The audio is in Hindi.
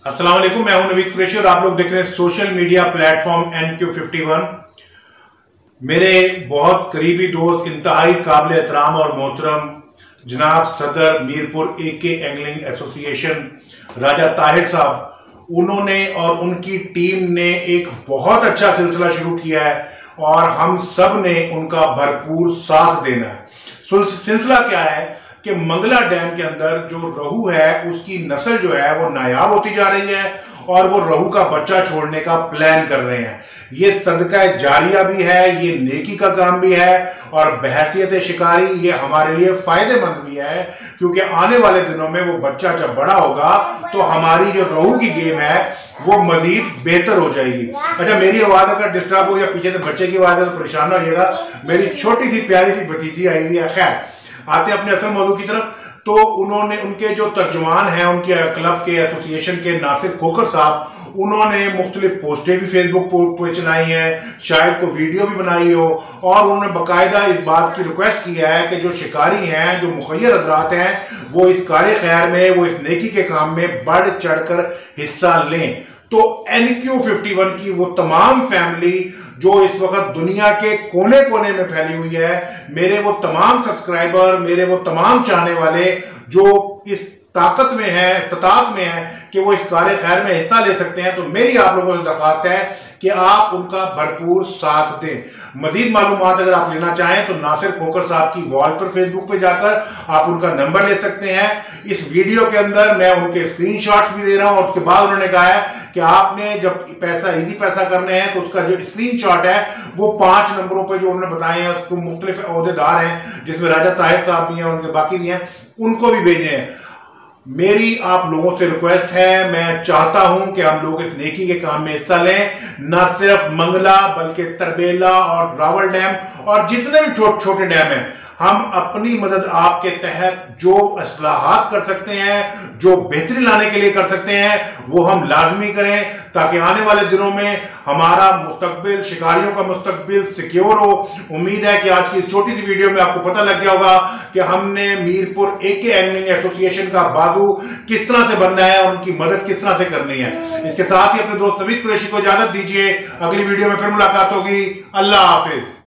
अस्सलाम वालेकुम, मैं हूं नवीद कुरैशी और आप लोग देख रहे हैं सोशल मीडिया प्लेटफॉर्म NQ51। मेरे बहुत करीबी दोस्त, इंतहाई काबिल एहतराम और मोहतरम जनाब सदर Mirpur AK angling association Raja Tahir साहब, उन्होंने और उनकी टीम ने एक बहुत अच्छा सिलसिला शुरू किया है और हम सब ने उनका भरपूर साथ देना है। सिलसिला क्या है कि मंगला डैम के अंदर जो रहू है उसकी नस्ल जो है वो नायाब होती जा रही है और वो रहू का बच्चा छोड़ने का प्लान कर रहे हैं। ये सदका जारिया भी है, ये नेकी का काम भी है और बहैसियत शिकारी ये हमारे लिए फायदेमंद भी है, क्योंकि आने वाले दिनों में वो बच्चा जब बड़ा होगा तो हमारी जो रहू की गेम है वो मजीद बेहतर हो जाएगी। अच्छा, मेरी आवाज अगर डिस्टर्ब हो या पीछे से बच्चे की आवाज है तो परेशान हो जाएगा। मेरी छोटी सी प्यारी सी भतीजी आई हुई है। खैर, आते अपने असल मौजू की तरफ। तो उन्होंने, उनके जो तर्जुमान हैं उनके क्लब के एसोसिएशन के नासिर खोखर साहब, उन्होंने मुख्तलिफ पोस्टें भी फेसबुक पर चलाई हैं, शायद को वीडियो भी बनाई हो, और उन्होंने बाकायदा इस बात की रिक्वेस्ट किया है कि जो शिकारी हैं, जो मुखय्यर हजरात हैं, वो इस कार्य खैर में, वो इस नेकी के काम में बढ़ चढ़कर हिस्सा लें। तो NQ51 की वो तमाम फैमिली जो इस वक्त दुनिया के कोने कोने में फैली हुई है, मेरे वो तमाम सब्सक्राइबर, मेरे वो तमाम चाहने वाले जो इस ताकत में है, इस्तात में है कि वो इस कार्य खैर में हिस्सा ले सकते हैं, तो मेरी आप लोगों से दरख्वास्त है कि आप उनका भरपूर साथ दें। मजीद मालूमात अगर आप लेना चाहें तो नासिर खोखर साहब की वॉल पर फेसबुक पे जाकर आप उनका नंबर ले सकते हैं। इस वीडियो के अंदर मैं उनके स्क्रीनशॉट्स भी दे रहा हूं और उसके बाद उन्होंने कहा है कि आपने जब पैसा इजी पैसा करने हैं तो उसका जो स्क्रीनशॉट है वो 5 नंबरों पर जो उन्होंने बताए हैं, उसको मुख्तलिफ ओहदेदार हैं जिसमें राजा ताहिर साहब भी हैं, उनके बाकी भी हैं, उनको भी भेजे हैं। मेरी आप लोगों से रिक्वेस्ट है, मैं चाहता हूं कि हम लोग इस नेकी के काम में हिस्सा लें। न सिर्फ मंगला बल्कि तरबेला और रावल डैम और जितने भी छोटे डैम हैं, हम अपनी मदद आपके तहत जो असलाहत कर सकते हैं, जो बेहतरी लाने के लिए कर सकते हैं, वो हम लाजमी करें, ताकि आने वाले दिनों में हमारा मुस्तकबिल, शिकारियों का मुस्तकबिल सिक्योर हो। उम्मीद है कि आज की इस छोटी सी वीडियो में आपको पता लग गया होगा कि हमने मीरपुर AK एंगलिंग एसोसिएशन का बाजू किस तरह से बनना है और उनकी मदद किस तरह से करनी है। इसके साथ ही अपने दोस्त नवीद कुरैशी को इजाजत दीजिए। अगली वीडियो में फिर मुलाकात होगी। अल्लाह हाफिज।